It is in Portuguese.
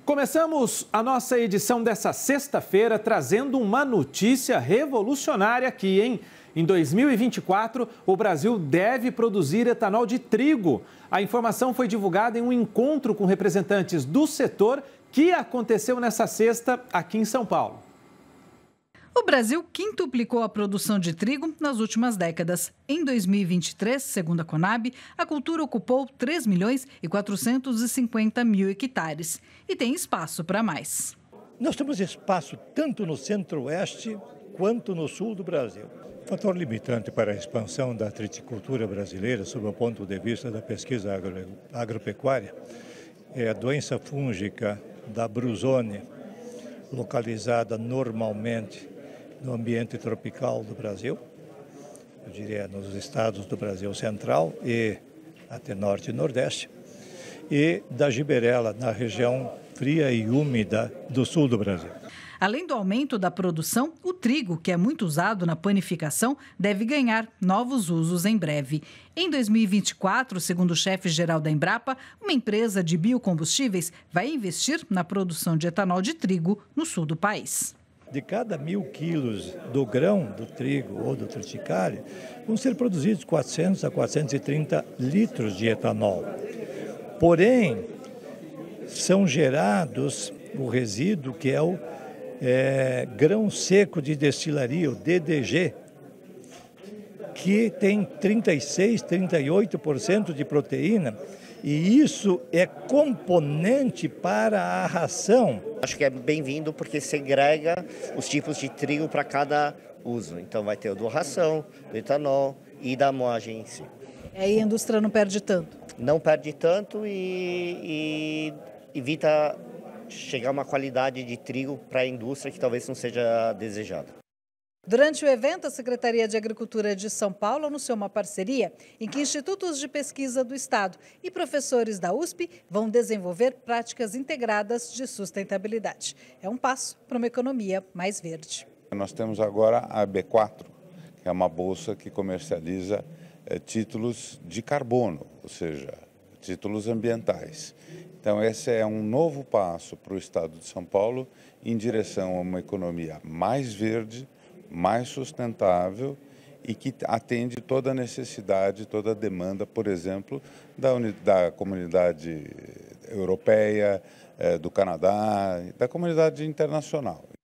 Começamos a nossa edição dessa sexta-feira trazendo uma notícia revolucionária aqui, hein? Em 2024, o Brasil deve produzir etanol de trigo. A informação foi divulgada em um encontro com representantes do setor que aconteceu nessa sexta aqui em São Paulo. O Brasil quintuplicou a produção de trigo nas últimas décadas. Em 2023, segundo a Conab, a cultura ocupou 3.450.000 hectares e tem espaço para mais. Nós temos espaço tanto no centro-oeste quanto no sul do Brasil. O fator limitante para a expansão da triticultura brasileira, sob o ponto de vista da pesquisa agropecuária, é a doença fúngica da Brusone, localizada normalmente no ambiente tropical do Brasil, eu diria nos estados do Brasil central e até norte e nordeste, e da giberela na região fria e úmida do sul do Brasil. Além do aumento da produção, o trigo, que é muito usado na panificação, deve ganhar novos usos em breve. Em 2024, segundo o chefe-geral da Embrapa, uma empresa de biocombustíveis vai investir na produção de etanol de trigo no sul do país. De cada 1.000 quilos do grão do trigo ou do triticário, vão ser produzidos 400 a 430 litros de etanol. Porém, são gerados o resíduo que é o grão seco de destilaria, o DDG, que tem 36, 38% de proteína, e isso é componente para a ração. Acho que é bem-vindo porque segrega os tipos de trigo para cada uso. Então vai ter o do ração, do etanol e da moagem em si. Aí a indústria não perde tanto? Não perde tanto e evita chegar a uma qualidade de trigo para a indústria que talvez não seja desejada. Durante o evento, a Secretaria de Agricultura de São Paulo anunciou uma parceria em que institutos de pesquisa do Estado e professores da USP vão desenvolver práticas integradas de sustentabilidade. É um passo para uma economia mais verde. Nós temos agora a B4, que é uma bolsa que comercializa títulos de carbono, ou seja, títulos ambientais. Então, esse é um novo passo para o Estado de São Paulo em direção a uma economia mais verde, mais sustentável e que atende toda a necessidade, toda a demanda, por exemplo, da comunidade europeia, do Canadá, da comunidade internacional.